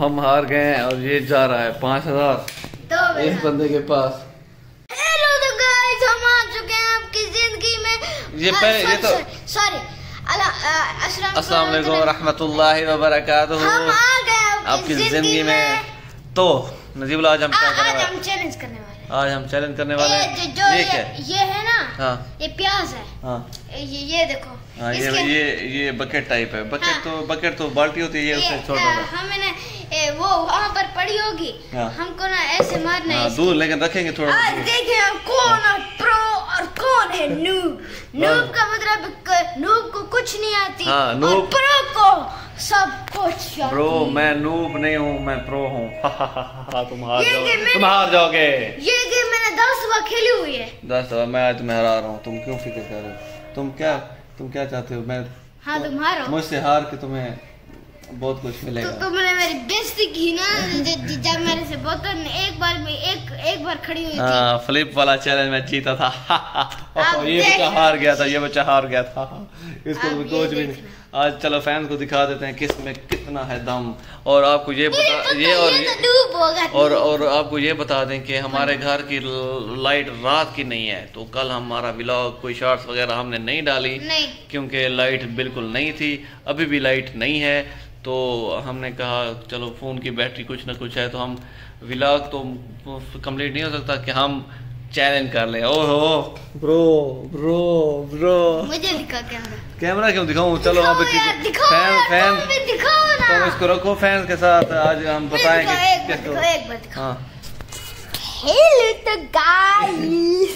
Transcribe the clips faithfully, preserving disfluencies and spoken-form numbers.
हम हार गए हैं और ये जा रहा है पाँच हजार इस बंदे के पास। हेलो तो गाइस, हम आ चुके हैं आपकी जिंदगी में। ये पहले ये तो सॉरी अस्सलाम वालेकुम रहमतुल्लाहि व बरकातुहू। हम आ गए आपकी जिंदगी में। तो नजीबुल आज हम क्या करने वाले? आज हम चैलेंज करने वाले हैं। आज हम चैलेंज करने वाले हैं। ये जो ये क्या ये है ना, हाँ ये प्याज है। हाँ ये ये देखो, हाँ ये ये ये बकेट टाइप है। बकेट हाँ, तो बकेट तो बाल्टी होती है, ये उससे छोटा है। हमने वो वहाँ पर पड़ी होगी, हाँ, हमको ना ऐसे मारना है दूर, लेकिन रखेंगे थोड़ा। आज देखें हम कौन है प्रो और कौन है नूब। नूब का मतलब नूब को कुछ नहीं आती, हाँ, नूब, और प्रो को सब कुछ। ब्रो मैं नूब नहीं हूँ, मैं प्रो हूँ। तुम हार जाओगे, तुम हार जाओगे। ये गेम मैंने दस बार खेली हुई है। दस बार मैं आज तुम्हें हरा रहा हूँ। तुम क्यों फिक्र कर रहे हो? तुम क्या तुम क्या चाहते हो? मैं हाँ तुम हारो, मुझसे हार के तुम्हें बहुत कुछ मिलेगा। तो तुमने मेरी बेइज्जती की ना जब मेरे से बोतल एक बार में एक एक बार खड़ी हुई थी। हाँ, फ्लिप वाला चैलेंज मैं जीता था। ये बच्चा हार गया था, ये बच्चा हार गया था। इसको तो कुछ भी नहीं। आज चलो फैन को दिखा देते हैं किस में कितना है दम। और आपको ये बता ये और ये और और आपको ये बता दें कि हमारे घर की लाइट रात की नहीं है, तो कल हमारा व्लॉग कोई शॉर्ट्स वगैरह हमने नहीं डाली क्योंकि लाइट बिल्कुल नहीं थी। अभी भी लाइट नहीं है, तो हमने कहा चलो फ़ोन की बैटरी कुछ ना कुछ है, तो हम व्लॉग तो कंप्लीट नहीं हो सकता कि हम चैलेंज कर ले। ओहो ब्रो ब्रो ब्रो मुझे दिखा कैमरा। कैमरा क्यों दिखाऊं? चलो आप फैन फैन तो इसको रखो फैन के साथ। आज हम बताएंगे किसको। हाँ हेलो तो गाइस,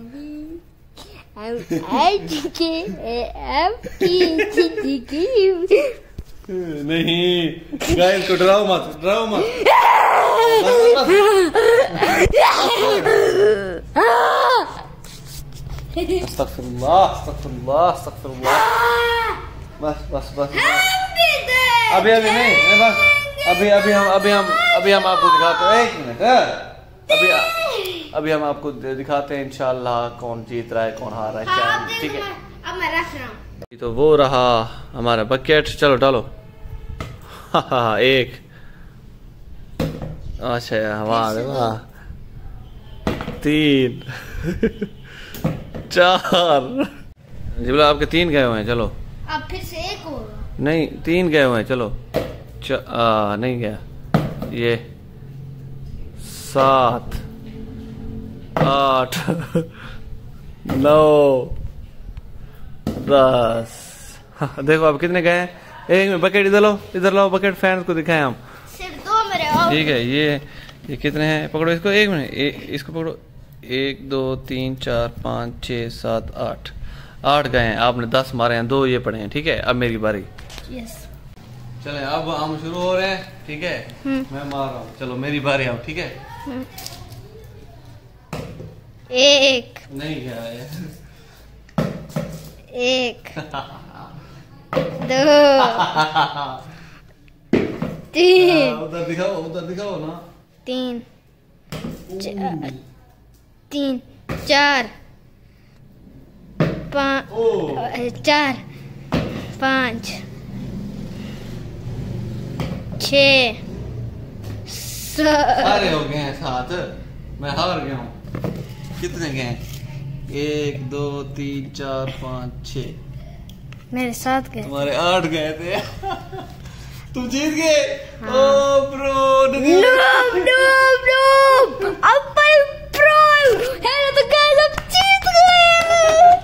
आज के आपकी जिंदगी नहीं गाइस को डराओ मत, डराओ मत। अस्तगफिरुल्लाह अस्तगफिरुल्लाह अस्तगफिरुल्लाह। बस बस बस अभी अभी नहीं, बस अभी अभी हम अभी हम अभी हम आपको दिखाते हैं। एक मिनट, अभी अभी हम आपको दिखाते हैं इंशाल्लाह कौन जीत रहा है कौन हार रहा है। क्या ठीक है? अब मैं रख रहा हूँ। तो वो रहा हमारा बकेट। चलो डालो। हाँ एक, अच्छा वाह वाह, तीन, चार। जिबला आपके तीन गए हुए हैं। चलो अब फिर से एक होगा। नहीं तीन गए हुए हैं। चलो च, आ, नहीं गया। ये सात, आठ, नौ, दस। देखो अब कितने गए हैं। एक में बकेट इधर लो, इधर लाओ बकेट, फैन को दिखाएं हम। सिर्फ दो मेरे। ठीक है, ये ये कितने हैं? पकड़ो इसको। एक मिनट, इसको पकड़ो। एक दो तीन चार पाँच छः सात आठ, आठ गए हैं। आपने दस मारे हैं, दो ये पड़े हैं। ठीक है, अब मेरी बारी। यस चले अब हम शुरू हो रहे हैं। ठीक है, मैं मार रहा हूँ। चलो मेरी बारी आओ। ठीक है, एक नहीं गया है। एक दो तीन, उधर दिखाओ, उधर दिखाओ ना। तीन चा, तीन चार पाँच, चार पाँच छः सारे हो गए हैं सात। मैं हार गया हूँ। कितने गए हैं? एक दो तीन चार पाँच छः। मेरे साथ गए। तुम्हारे आठ गए थे। तुम जीत गए। हाँ। Oh bro noob noob noob अपन प्रो है तो गाइस अब जीत गए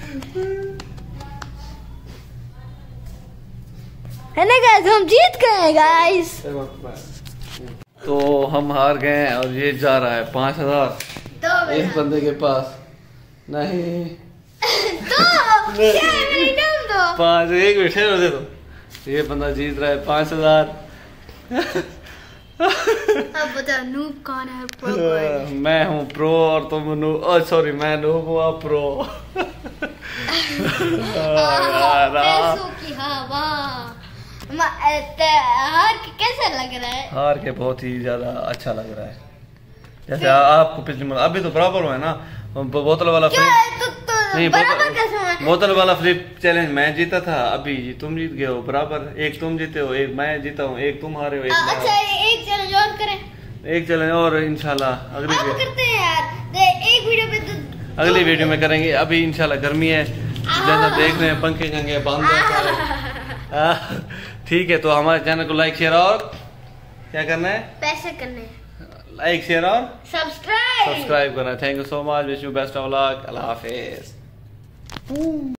है ना गाइस, हम जीत गए गाइस। तो हम हार गए हैं और ये जा रहा है पाँच हजार इस बंदे के पास। नहीं पाँच, एक मिनट दे दो। ये बंदा जीत रहा है पाँच हजार। अब बता नूब कौन है? प्रो कौन है? मैं हूँ प्रो और तुम नूब। ओ सॉरी, मैं नूब हूँ आप प्रो। पैसों की हवा। हार के कैसा लग रहा है? हार के बहुत ही ज्यादा अच्छा लग रहा है। जैसे आपको पिछले अभी तो बराबर हुआ है ना, बोतल वाला क्या है? तो, तो नहीं, बराबर बोतल- कैसे हुआ? बोतल वाला फ्लिप चैलेंज मैं जीता था, अभी तुम जीत गए हो बराबर। एक तुम जीते हो, एक मैं जीता हूँ, एक तुम हारे हो, एक अ, मैं अच्छा एक चैलेंज और करें। हारा। एक चैलेंज और इंशाल्लाह अगली अब वीडियो करते हैं यार, दे, एक वीडियो पे तो अगली वीडियो में करेंगे। अभी इंशाल्लाह गर्मी है, जैसा देख रहे हैं पंखे खंगे बंद है। आ, ठीक है, तो हमारे चैनल को लाइक शेयर और क्या करना है? पैसे करने, लाइक शेयर और सब्सक्राइब सब्सक्राइब करना है। Thank you so much, wish you best of luck, अल्लाह हाफिज।